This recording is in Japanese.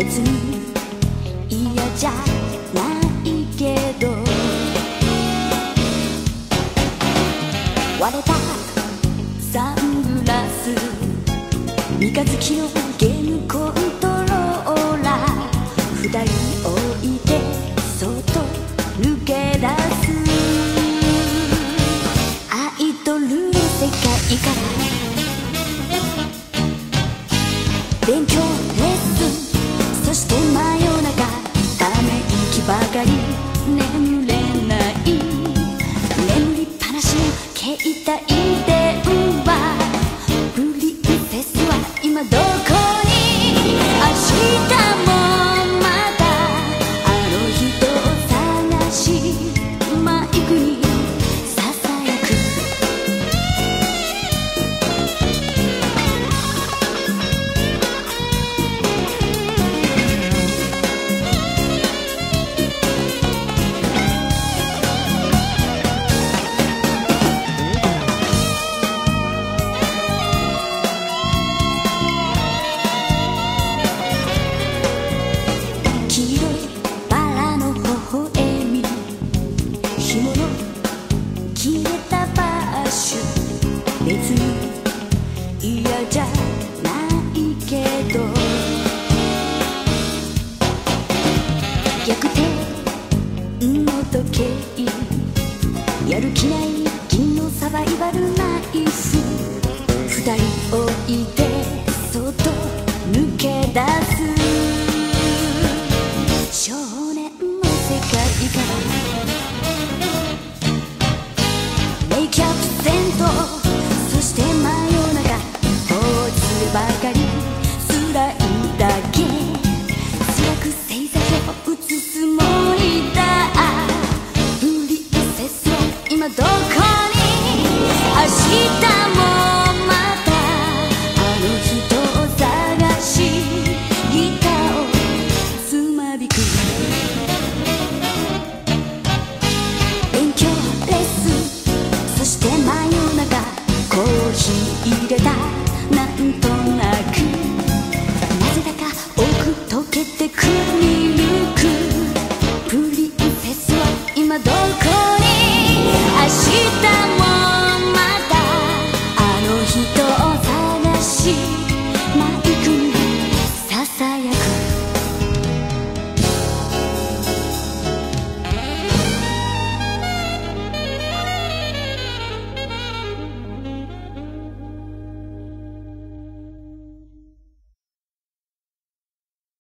別に嫌じゃないけど、割れたサングラス、三日月のゲームコントローラー、二人置いてそっと抜け出す。アイドルの世界から勉強レッスン、そして真夜中ため息ばかり、眠れない眠りっぱなしの携帯電話。プリンセスは今どこに、明日もまたあの人を探しマイクにささやく。別に嫌じゃないけど、逆転の時計、やる気ない銀のサバイバルナイフ、二人置いてそっと抜け出す。少年の世界からメイキャップセント、そして真夜中放置するばかり、辛いだけ辛く星座を映すモニター。プリンセスは今どこに、明日もまたあの人を探しギターをつまびく。勉強レッスン、そして真夜中コーヒー入れた、なんとなくなぜだか奥溶けてくミルク。プリンセスは今どこに、明日もまたあの人を探しマイクにささやく。